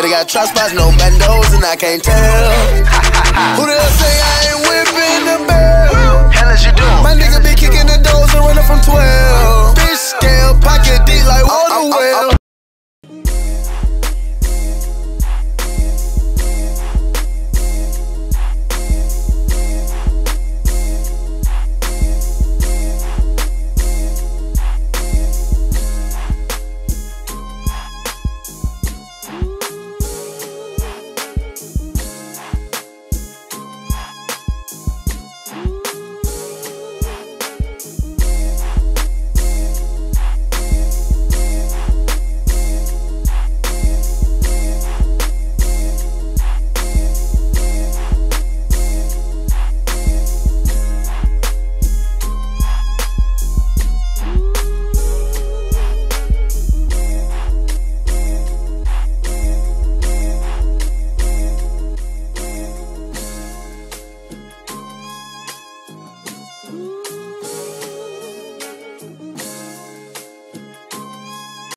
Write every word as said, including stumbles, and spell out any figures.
Shorty got trust spots, no bandos, and I can't tell. Who the hell say I ain't whipping the bell? Hell is you doing? My nigga be kicking the doors and running from twelve. Bitch scale, pocket deep like water well.